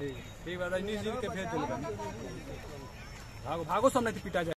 ठीक बा, रजनीश जी के भेज दिल भागो भागो, सब नहीं पिटा जाए।